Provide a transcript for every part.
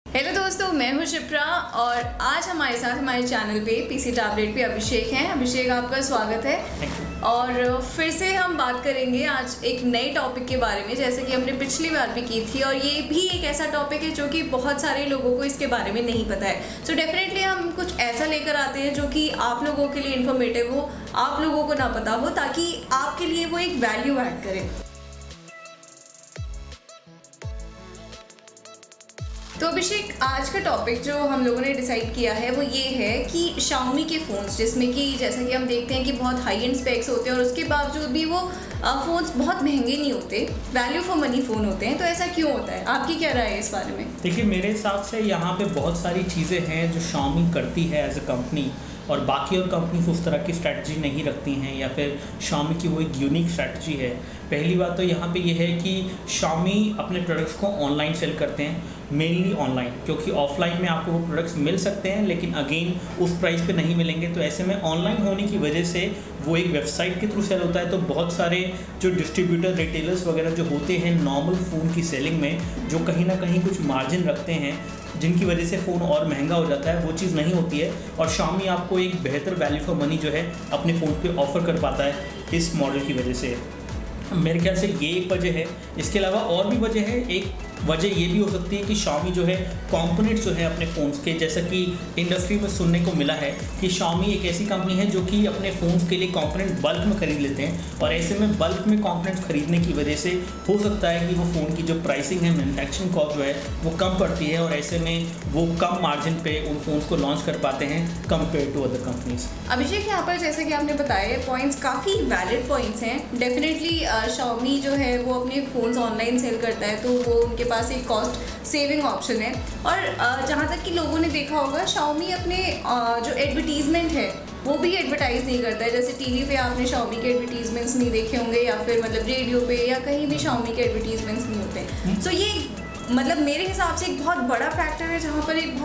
Hello दोस्तों, मैं हूं शिप्रा और आज हमारे साथ हमारे चैनल पे पीसी टैबलेट पे अभिषेक हैं। अभिषेक, आपका स्वागत है। और फिर से हम बात करेंगे आज एक नए टॉपिक के बारे में, जैसे कि हमने पिछली बार भी की थी। और ये भी एक ऐसा टॉपिक है जो कि बहुत सारे लोगों को इसके बारे में नहीं पता है। सो डेफिनेटली हम कुछ ऐसा लेकर आते हैं जो कि आप लोगों के लिए इन्फॉर्मेटिव हो, आप लोगों को ना पता हो, ताकि आपके लिए वो एक वैल्यू ऐड करे। तो अभिषेक, आज का टॉपिक जो हम लोगों ने डिसाइड किया है वो ये है कि Xiaomi के फ़ोन्स, जिसमें कि जैसा कि हम देखते हैं कि बहुत हाई एंड स्पेक्स होते हैं और उसके बावजूद भी वो फ़ोन्स बहुत महंगे नहीं होते, वैल्यू फॉर मनी फ़ोन होते हैं। तो ऐसा क्यों होता है? आपकी क्या राय है इस बारे में? देखिए, मेरे हिसाब से यहाँ पे बहुत सारी चीज़ें हैं जो Xiaomi करती है एज अ कंपनी, और बाकी और कंपनीज उस तरह की स्ट्रैटेजी नहीं रखती हैं, या फिर Xiaomi की वो एक यूनिक स्ट्रैटेजी है। पहली बात तो यहाँ पे ये है कि Xiaomi अपने प्रोडक्ट्स को ऑनलाइन सेल करते हैं, मेनली ऑनलाइन, क्योंकि ऑफलाइन में आपको वो प्रोडक्ट्स मिल सकते हैं लेकिन अगेन उस प्राइस पे नहीं मिलेंगे। तो ऐसे में ऑनलाइन होने की वजह से वो एक वेबसाइट के थ्रू सेल होता है। तो बहुत सारे जो डिस्ट्रीब्यूटर, रिटेलर्स वगैरह जो होते हैं नॉर्मल फ़ोन की सेलिंग में, जो कहीं ना कहीं कुछ मार्जिन रखते हैं जिनकी वजह से फ़ोन और महंगा हो जाता है, वो चीज़ नहीं होती है। और Xiaomi आपको एक बेहतर वैल्यू फॉर मनी जो है अपने फ़ोन पे ऑफ़र कर पाता है इस मॉडल की वजह से। मेरे ख्याल से ये एक वजह है। इसके अलावा और भी वजह है। एक वजह ये भी हो सकती है कि Xiaomi जो है कंपोनेंट्स जो है अपने फ़ोन्स के, जैसा कि इंडस्ट्री में सुनने को मिला है कि Xiaomi एक ऐसी कंपनी है जो कि अपने फ़ोन्स के लिए कंपोनेंट बल्क में ख़रीद लेते हैं। और ऐसे में बल्क में कंपोनेंट्स खरीदने की वजह से हो सकता है कि वो फ़ोन की जो प्राइसिंग है, मैन्युफैक्चरिंग कॉस्ट जो है वो कम पड़ती है, और ऐसे में वो कम मार्जिन पे उन फ़ोन्स को लॉन्च कर पाते हैं compare to other companies. Abhishek, यहाँ पर जैसे कि आपने बताया, पॉइंट्स काफ़ी वैलिड पॉइंट्स हैं। डेफिनेटली Xiaomi जो है वो अपने फ़ोन्स ऑनलाइन सेल करता है, तो वो उनके पास एक कॉस्ट सेविंग ऑप्शन है। और जहाँ तक कि लोगों ने देखा होगा, Xiaomi अपने जो एडवर्टीज़मेंट है वो भी एडवर्टाइज़ नहीं करता है। जैसे टीवी पे आपने Xiaomi के एडवर्टीजमेंट्स नहीं देखे होंगे, या फिर मतलब रेडियो पे या कहीं भी Xiaomi के एडवर्टीजमेंट्स नहीं होते। सो ये मतलब मेरे हिसाब से एक बहुत बड़ा फैक्टर है, जहाँ पर एक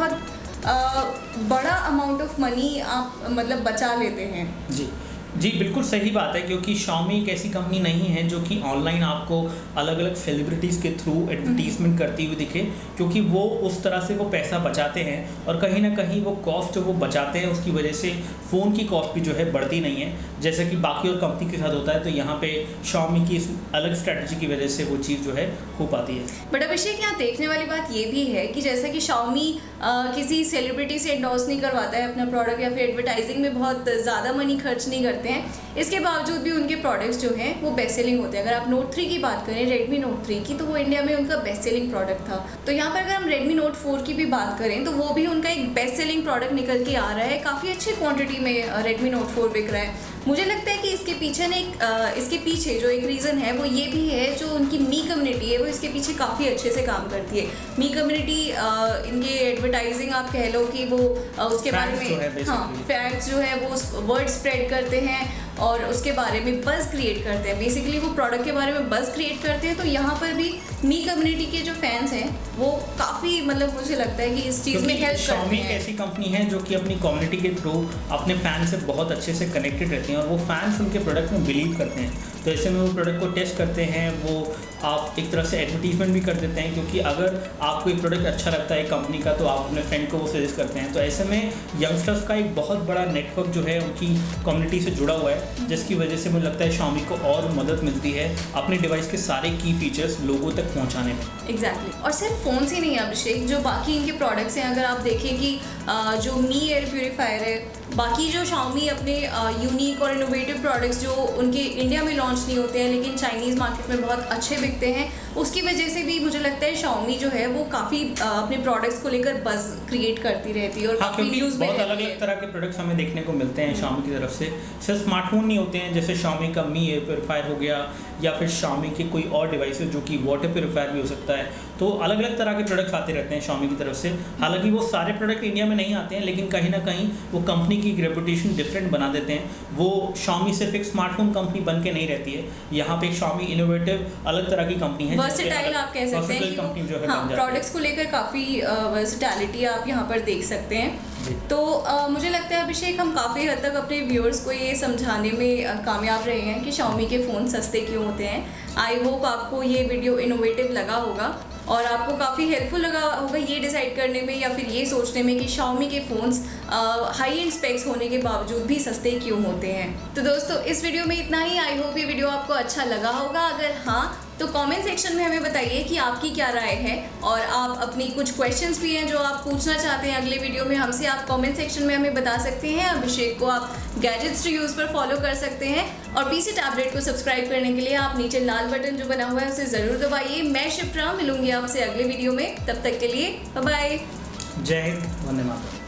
बहुत बड़ा अमाउंट ऑफ मनी आप मतलब बचा लेते हैं। जी, बिल्कुल सही बात है, क्योंकि Xiaomi एक ऐसी कंपनी नहीं है जो कि ऑनलाइन आपको अलग अलग सेलिब्रिटीज़ के थ्रू एडवर्टीजमेंट करती हुई दिखे, क्योंकि वो उस तरह से वो पैसा बचाते हैं। और कहीं ना कहीं वो कॉस्ट जो वो बचाते हैं उसकी वजह से फ़ोन की कॉस्ट भी जो है बढ़ती नहीं है, जैसा कि बाकी और कंपनी के साथ होता है। तो यहाँ पे Xiaomi की इस अलग स्ट्रैटेजी की वजह से वो चीज़ जो है हो पाती है। बट अभिषेक, यहाँ देखने वाली बात ये भी है कि जैसा कि Xiaomi किसी सेलिब्रिटी से एंडोर्स नहीं करवाता है अपना प्रोडक्ट, या फिर एडवर्टाइजिंग में बहुत ज़्यादा मनी खर्च नहीं करते हैं, इसके बावजूद भी उनके प्रोडक्ट्स जो हैं वो बेस्ट सेलिंग होते हैं। अगर आप Note 3 की बात करें, Redmi Note 3 की, तो वो इंडिया में उनका बेस्ट सेलिंग प्रोडक्ट था। तो यहाँ पर अगर हम Redmi Note 4 की भी बात करें तो वो भी उनका एक बेस्ट सेलिंग प्रोडक्ट निकल के आ रहा है। काफ़ी अच्छी क्वांटिटी में Redmi Note 4 बिक रहा है। मुझे लगता है कि इसके पीछे जो एक रीज़न है वो ये भी है, जो उनकी मी कम्युनिटी है वो इसके पीछे काफ़ी अच्छे से काम करती है। मी कम्युनिटी इनके एडवर्टाइजिंग आप कह लो कि वो उसके बारे में, हाँ, फैक्ट्स जो है वो वर्ड स्प्रेड करते हैं और उसके बारे में बज़ क्रिएट करते हैं। बेसिकली वो प्रोडक्ट के बारे में बज़ क्रिएट करते हैं। तो यहाँ पर भी मी कम्युनिटी के जो फैंस हैं वो काफ़ी, मतलब मुझे लगता है कि इस चीज़ में हेल्प करते हैं। Xiaomi एक ऐसी कंपनी है जो कि अपनी कम्युनिटी के थ्रू अपने फैन से बहुत अच्छे से कनेक्टेड रहती हैं, और वो फैंस उनके प्रोडक्ट में बिलीव करते हैं। तो ऐसे में वो प्रोडक्ट को टेस्ट करते हैं, वो आप एक तरह से एडवर्टीजमेंट भी कर देते हैं, क्योंकि अगर आपको एक प्रोडक्ट अच्छा लगता है कंपनी का तो आप अपने फ्रेंड को वो सजेस्ट करते हैं। तो ऐसे में यंगस्टर्स का एक बहुत बड़ा नेटवर्क जो है उनकी कम्युनिटी से जुड़ा हुआ है, जिसकी वजह से मुझे लगता है Xiaomi को और मदद मिलती है अपने डिवाइस के सारे की फीचर्स लोगों तक पहुँचाने में। एग्जैक्टली। और सिर्फ फ़ोन से नहीं अभिषेक, जो बाकी इनके प्रोडक्ट्स हैं, अगर आप देखें कि जो मी एयर प्यूरीफायर है, बाकी जो Xiaomi अपने यूनिक और इनोवेटिव प्रोडक्ट्स जो उनके इंडिया में लॉन्च नहीं होते हैं लेकिन चाइनीज़ मार्केट में बहुत अच्छे बिकते हैं, उसकी वजह से भी मुझे लगता है Xiaomi जो है वो काफ़ी अपने प्रोडक्ट्स को लेकर बज़ क्रिएट करती रहती है। और हाँ, क्योंकि बहुत अलग अलग तरह के प्रोडक्ट्स हमें देखने को मिलते हैं Xiaomi की तरफ से। सिर्फ स्मार्टफोन नहीं होते हैं, जैसे Xiaomi का मी एयर प्यूरीफायर हो गया, या फिर Xiaomi के कोई और डिवाइसेस जो कि वाटर प्यूरीफायर भी हो सकता है। तो अलग अलग तरह के प्रोडक्ट्स आते रहते हैं Xiaomi की तरफ से। हालांकि वो सारे प्रोडक्ट इंडिया में नहीं आते हैं, लेकिन कहीं ना कहीं वो कंपनी की रेपुटेशन डिफरेंट बना देते हैं। वो Xiaomi सिर्फ एक स्मार्टफोन कंपनी बन के नहीं रहती है, यहाँ पे Xiaomi इनोवेटिव अलग तरह की कंपनी है, वर्सेटाइल आप कह सकते हैं कंपनी जो है, हाँ, प्रोडक्ट्स को लेकर काफ़ी वर्सेटैलिटी आप यहाँ पर देख सकते हैं। तो मुझे लगता है अभिषेक, हम काफ़ी हद तक अपने व्यूअर्स को ये समझाने में कामयाब रहे हैं कि Xiaomi के फ़ोन सस्ते क्यों होते हैं। आई होप आपको ये वीडियो इनोवेटिव लगा होगा। और आपको काफ़ी हेल्पफुल लगा होगा ये डिसाइड करने में या फिर ये सोचने में कि Xiaomi के फ़ोन्स हाई एंड स्पेक्स होने के बावजूद भी सस्ते क्यों होते हैं। तो दोस्तों इस वीडियो में इतना ही। आई होप ये वीडियो आपको अच्छा लगा होगा। अगर हाँ तो कमेंट सेक्शन में हमें बताइए कि आपकी क्या राय है, और आप अपनी कुछ क्वेश्चंस भी हैं जो आप पूछना चाहते हैं अगले वीडियो में हमसे, आप कमेंट सेक्शन में हमें बता सकते हैं। अभिषेक को आप गैजेट्स टू यूज़ पर फॉलो कर सकते हैं, और पीसी टैबलेट को सब्सक्राइब करने के लिए आप नीचे लाल बटन जो बना हुआ है उसे ज़रूर दबाइए। मैं शिप्रा मिलूंगी आपसे अगले वीडियो में, तब तक के लिए बाय बाय। जय हिंद, वंदे मातरम।